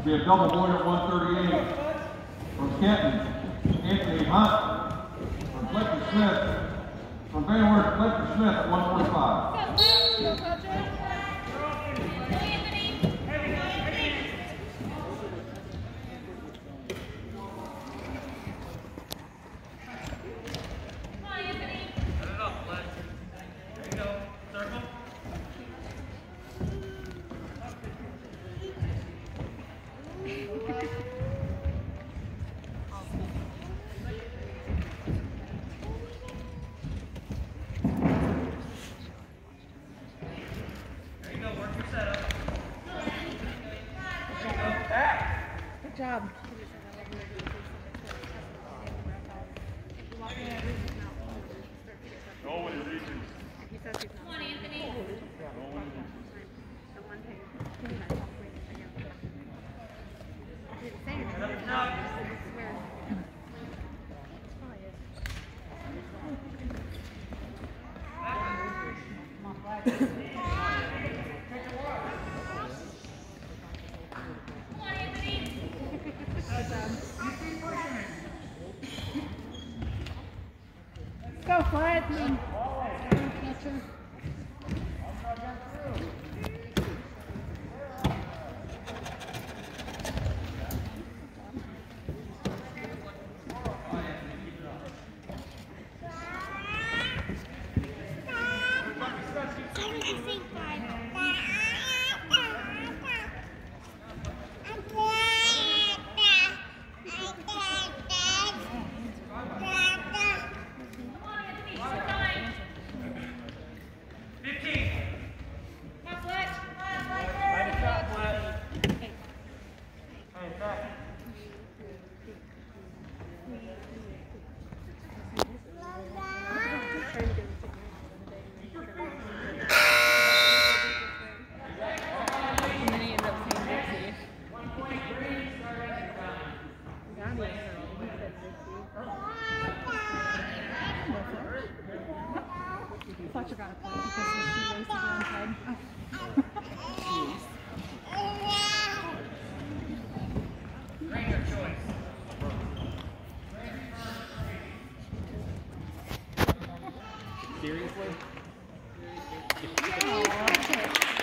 be a double boy at 138 from Kenton, Anthony Hunt from Fletcher Smith, from Van Wert, Fletcher Smith at 145. Good job. Go with your regions. Come on, Anthony. Go for it. Fletcher got a point because she raced around head. Seriously? Oh,